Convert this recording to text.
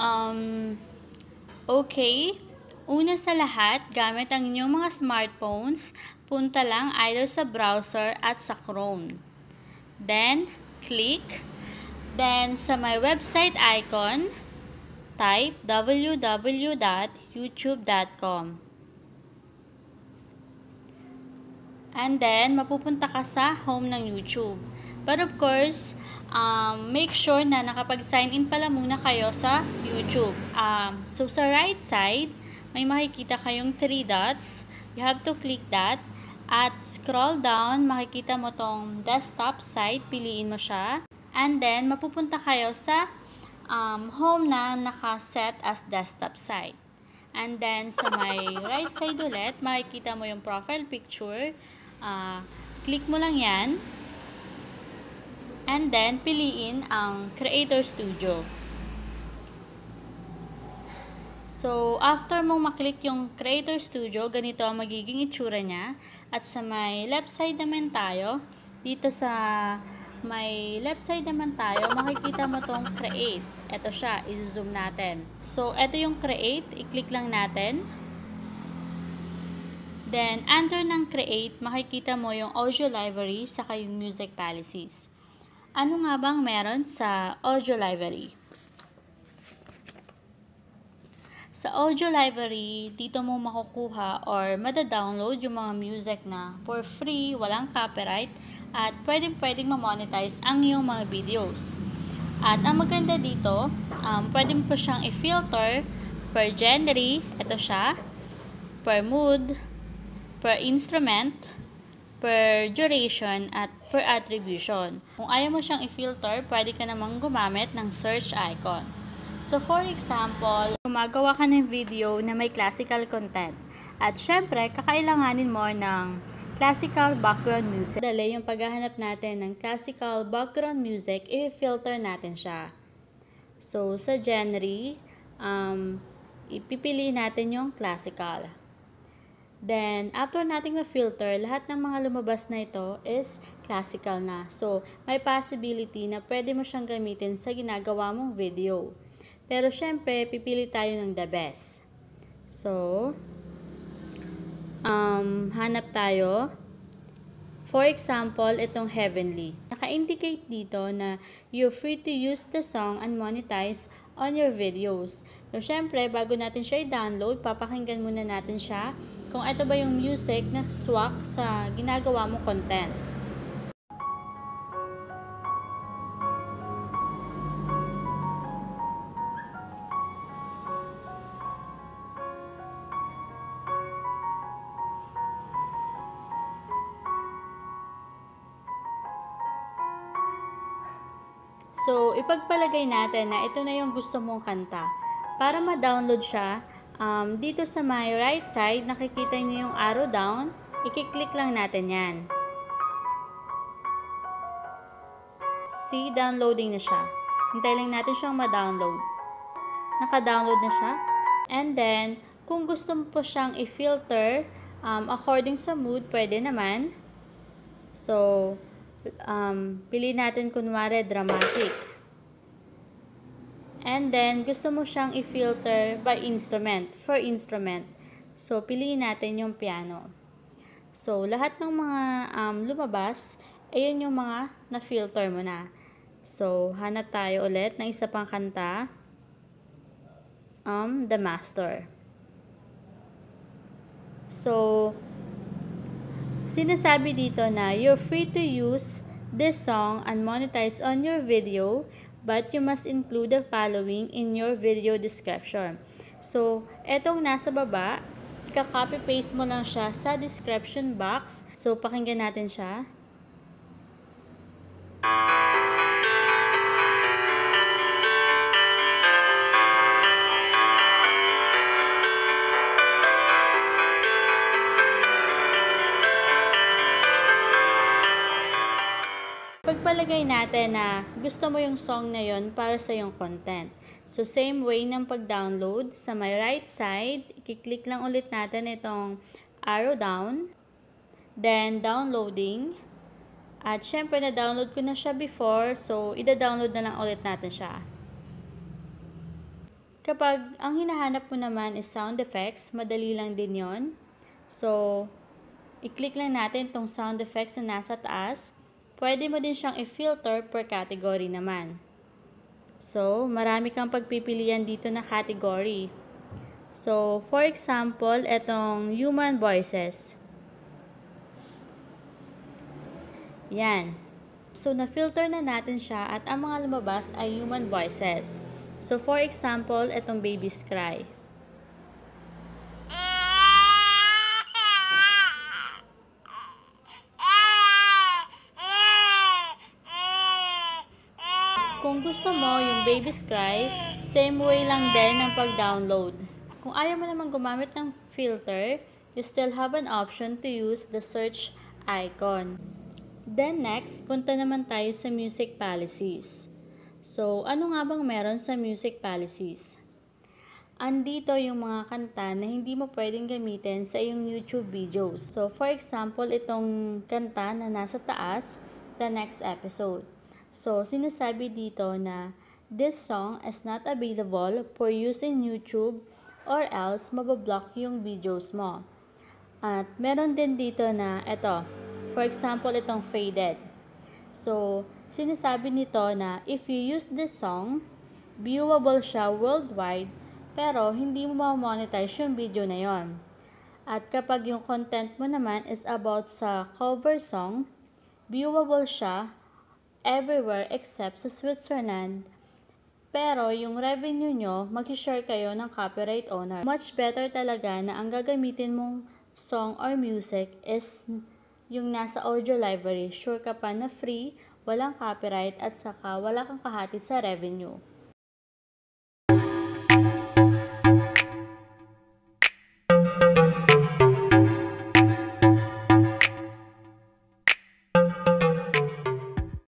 Um, okay. Una sa lahat, gamit ang inyong mga smartphones, punta lang either sa browser at sa Chrome. Then, click. Then, sa my website icon, type www.youtube.com. And then, mapupunta ka sa home ng YouTube. But of course, make sure na nakapag-sign in pala muna kayo sa YouTube. So, sa right side, may makikita kayong 3 dots. You have to click that. At scroll down, makikita mo tong desktop site. Piliin mo siya. And then, mapupunta kayo sa home na nakaset as desktop site. And then, sa my right side ulit, makikita mo yung profile picture. Click mo lang yan. And then, piliin ang Creator Studio. So, after mong maklik yung Creator Studio, ganito ang magiging itsura niya. At sa may left side naman tayo, dito sa may left side naman tayo, makikita mo tong Create. Ito siya, i-zoom natin. So, ito yung Create, i-click lang natin. Then, under ng Create, makikita mo yung Audio Library saka yung Music Policies. Ano nga bang meron sa Audio Library? Sa Audio Library, dito mo makukuha or mada-download yung mga music na for free, walang copyright, at pwedeng ma-monetize ang iyong mga videos. At ang maganda dito, pwede mo po siyang i-filter per genre, ito siya, per mood, per instrument, per duration, at per attribution. Kung ayaw mo siyang i-filter, pwede ka namang gumamit ng search icon. So, for example, gumagawa ka ng video na may classical content. At syempre, kakailanganin mo ng classical background music. Dali yung paghahanap natin ng classical background music, i-filter natin siya. So, sa genre, ipipili natin yung classical. Then, after nating ma-filter, lahat ng mga lumabas na ito is classical na. So, may possibility na pwede mo siyang gamitin sa ginagawa mong video. Pero, syempre, pipili tayo ng the best. So, hanap tayo. For example, itong Heavenly. Naka-indicate dito na you're free to use the song and monetize on your videos. So, syempre, bago natin siya i-download, papakinggan muna natin siya kung ito ba yung music na swak sa ginagawa mong content. So, ipagpalagay natin na ito na yung gusto mong kanta. Para ma-download siya, dito sa my right side, nakikita niyo yung arrow down, i-click lang natin yan. See, downloading na siya. Hintay lang natin siyang ma-download. Naka-download na siya. And then, kung gusto mo po siyang i-filter, according sa mood, pwede naman. So, pili natin kunwari dramatic. And then, gusto mo siyang i-filter by instrument, for instrument. So, piliin natin yung piano. So, lahat ng mga lumabas, ayun yung mga na-filter mo na. So, hanap tayo ulit ng isa pang kanta. The Master. So, sinasabi dito na you're free to use this song and monetize on your video, but you must include the following in your video description. So, etong nasa baba, kaka-copy-paste mo lang siya sa description box. So, pakinggan natin siya. Pagpalagay natin na gusto mo yung song na yon para sa yung content. So, same way ng pag-download. Sa my right side, i-click lang ulit natin itong arrow down. Then, downloading. At syempre, na-download ko na siya before. So, ida-download na lang ulit natin siya. Kapag ang hinahanap mo naman is sound effects, madali lang din yon. So, i-click lang natin itong sound effects na nasa taas. Pwede mo din siyang i-filter per category naman. So, marami kang pagpipilian dito na category. So, for example, itong human voices. Yan. So, na-filter na natin siya at ang mga lumabas ay human voices. So, for example, itong baby's cry. Kung gusto mo yung baby's cry, same way lang din ang pag-download. Kung ayaw mo naman gumamit ng filter, you still have an option to use the search icon. Then next, punta naman tayo sa music policies. So, ano nga bang meron sa music policies? Andito yung mga kanta na hindi mo pwedeng gamitin sa iyong YouTube videos. So, for example, itong kanta na nasa taas, the next episode. So, sinasabi dito na this song is not available for use in YouTube or else mabablock yung videos mo. At meron din dito na ito, for example, itong faded. So, sinasabi nito na if you use this song, viewable siya worldwide pero hindi mo ma-monetize yung video na yon. At kapag yung content mo naman is about sa cover song, viewable siya everywhere except sa Switzerland. Pero yung revenue nyo, mag-share kayo ng copyright owner. Much better talaga na ang gagamitin mong song or music is yung nasa audio library. Sure ka pa na free, walang copyright at saka wala kang kahati sa revenue.